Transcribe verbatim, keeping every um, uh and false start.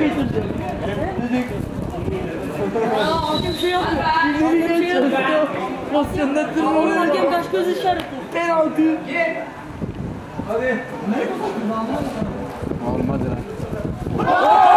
getirecek. Dedik. Aa, hakem şey yapıyor. Hakem şey yapıyor. Pozisyonda durmuyor. Hakem kaç göz işareti. Penaltı. Hadi. Olmadı.